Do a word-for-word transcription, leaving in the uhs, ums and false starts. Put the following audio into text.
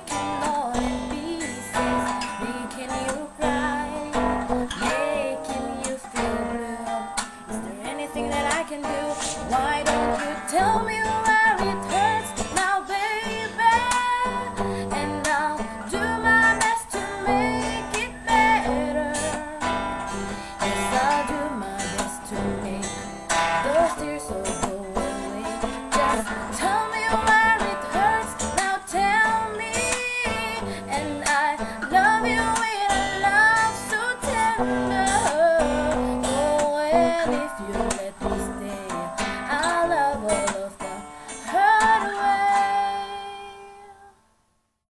breaking all in pieces, making you cry, making you feel blue. Is there anything that I can do? Why don't you tell me where it hurts now, baby? And I'll do my best to make it better. Yes, I'll do my best to make those tears all go away. Just tell me where it hurts now, tell me. And I love you with a love so tender. Oh, and if you